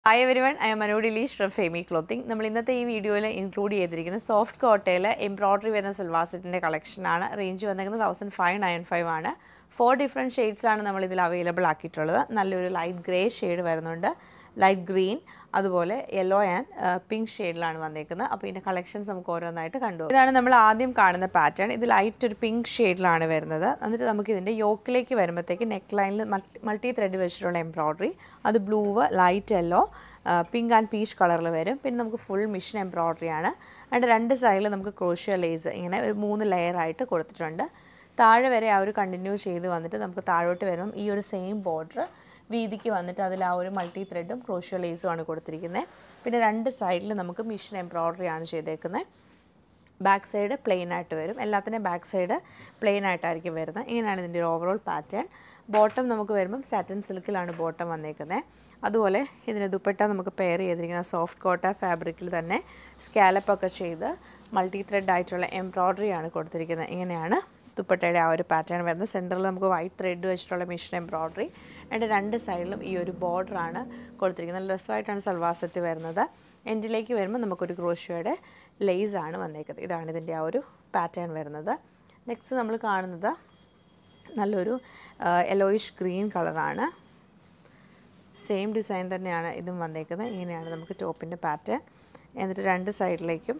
Hi everyone, I am Manu Dileesh from Fayme Clothing. നമ്മൾ ഇന്നത്തെ ഈ വീഡിയോയിൽ ഇൻക്ലൂഡ് ചെയ്തിരിക്കുന്ന സോഫ്റ്റ് കോട്ടയിൽ എംബ്രോയിഡറി വരുന്ന സൽവാർ സെറ്റിൻ്റെ കളക്ഷനാണ്. റേഞ്ച് വന്നിരിക്കുന്നത് 1595 ആണ്. 4 ഡിഫറെൻറ്റ് ഷെയ്ഡ്സ് ആണ് നമ്മൾ ഇതിൽ അവൈലബിൾ ആക്കിയിട്ടുള്ളത്. നല്ലൊരു ലൈറ്റ് ഗ്രേ ഷെയ്ഡ് വരുന്നുണ്ട്, ലൈറ്റ് ഗ്രീൻ, അതുപോലെ യെല്ലോ ആൻഡ് പിങ്ക് ഷെയ്ഡിലാണ് വന്നിരിക്കുന്നത്. അപ്പോൾ ഇതിൻ്റെ കളക്ഷൻസ് നമുക്ക് ഓരോന്നായിട്ട് കണ്ടു. ഇതാണ് നമ്മൾ ആദ്യം കാണുന്ന പാറ്റേൺ. ഇത് ലൈറ്റ് ഒരു പിങ്ക് ഷെയ്ഡിലാണ് വരുന്നത്. എന്നിട്ട് നമുക്ക് ഇതിൻ്റെ യോക്കിലേക്ക് വരുമ്പോഴത്തേക്ക് നെക്ക് ലൈനിൽ മൾട്ടി ത്രെഡ് വെച്ചിട്ടുള്ള എംബ്രോയിഡറി, അത് blue, light yellow, pink and peach കളറിൽ വരും. പിന്നെ നമുക്ക് ഫുൾ മിഷൻ എംബ്രോയിഡറി ആണ്. അതിൻ്റെ രണ്ട് സൈഡിൽ നമുക്ക് ക്രോഷ്യ ലേസ് ഇങ്ങനെ ഒരു 3 ലെയറായിട്ട് കൊടുത്തിട്ടുണ്ട്. താഴെ വരെ ആ ഒരു കണ്ടിന്യൂ ചെയ്ത് വന്നിട്ട് നമുക്ക് താഴോട്ട് വരുമ്പം ഈ ഒരു സെയിം ബോർഡർ വീതിക്ക് വന്നിട്ട് അതിൽ ആ ഒരു മൾട്ടി ത്രെഡും ക്രോഷ്യ ലേസും ആണ് കൊടുത്തിരിക്കുന്നത്. പിന്നെ രണ്ട് സൈഡിൽ നമുക്ക് മിഷൻ എംബ്രോയിഡറി ആണ് ചെയ്തേക്കുന്നത്. ബാക്ക് സൈഡ് പ്ലെയിൻ ആയിട്ട് വരും. എല്ലാത്തിൻ്റെയും ബാക്ക് സൈഡ് പ്ലെയിൻ ആയിട്ടായിരിക്കും വരുന്നത്. ഇങ്ങനെയാണ് ഇതിൻ്റെ ഒരു ഓവറോൾ പാറ്റേൺ. ബോട്ടം നമുക്ക് വരുമ്പം സാറ്റിൻ സിൽക്കിലാണ് ബോട്ടം വന്നേക്കുന്നത്. അതുപോലെ ഇതിന് ദുപ്പട്ട നമുക്ക് പെയർ ചെയ്തിരിക്കുന്ന സോഫ്റ്റ് കോട്ട ഫാബ്രിക്കിൽ തന്നെ സ്കാലപ്പൊക്കെ ചെയ്ത് മൾട്ടി ത്രെഡ് ആയിട്ടുള്ള എംബ്രോയിഡറി ആണ് കൊടുത്തിരിക്കുന്നത്. ഇങ്ങനെയാണ് ദുപ്പട്ടയുടെ ആ ഒരു പാറ്റേൺ വരുന്നത്. സെൻറ്ററിൽ നമുക്ക് വൈറ്റ് ത്രെഡ് വെച്ചിട്ടുള്ള മിഷൻ എംബ്രോയിഡറി, അതിൻ്റെ രണ്ട് സൈഡിലും ഈ ഒരു ബോർഡറാണ് കൊടുത്തിരിക്കുന്നത്. നല്ല രസമായിട്ടാണ് സൽവാർ സെറ്റ് വരുന്നത്. എൻഡിലേക്ക് വരുമ്പോൾ നമുക്കൊരു ക്രോഷ്യയുടെ ലേസാണ് വന്നേക്കുന്നത്. ഇതാണ് ഇതിൻ്റെ ആ ഒരു പാറ്റേൺ വരുന്നത്. നെക്സ്റ്റ് നമ്മൾ കാണുന്നത് നല്ലൊരു യെല്ലോയിഷ് ഗ്രീൻ കളറാണ്. സെയിം ഡിസൈൻ തന്നെയാണ് ഇതും വന്നേക്കുന്നത്. ഇങ്ങനെയാണ് നമുക്ക് ടോപ്പിൻ്റെ പാറ്റേൺ. എന്നിട്ട് രണ്ട് സൈഡിലേക്കും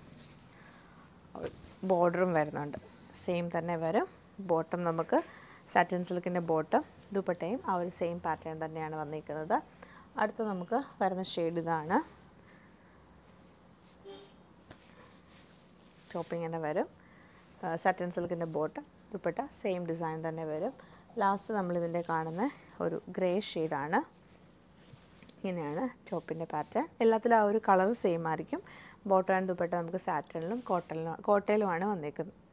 ബോർഡറും വരുന്നുണ്ട്. സെയിം തന്നെ വരും. ബോട്ടം നമുക്ക് സാറ്റിൻ സിൽക്കിൻ്റെ ബോട്ടം, ദുപ്പട്ടയും ആ ഒരു സെയിം പാറ്റേൺ തന്നെയാണ് വന്നിരിക്കുന്നത്. അടുത്ത നമുക്ക് വരുന്ന ഷെയ്ഡ് ഇതാണ്. ടോപ്പ് ഇങ്ങനെ വരും. സാറ്റിൻ സിൽക്കിൻ്റെ ബോട്ടം, ദുപ്പട്ട സെയിം ഡിസൈൻ തന്നെ വരും. ലാസ്റ്റ് നമ്മളിതിൻ്റെ കാണുന്ന ഒരു ഗ്രേ ഷെയ്ഡാണ്. ഇങ്ങനെയാണ് ടോപ്പിൻ്റെ പാറ്റേൺ. എല്ലാത്തിലും ആ ഒരു കളർ സെയിം ആയിരിക്കും. ബോട്ടം ആൻഡ് ദുപ്പട്ട നമുക്ക് സാറ്റിനിലും കോട്ടയിലുമാണ് വന്നിരിക്കുന്നത്.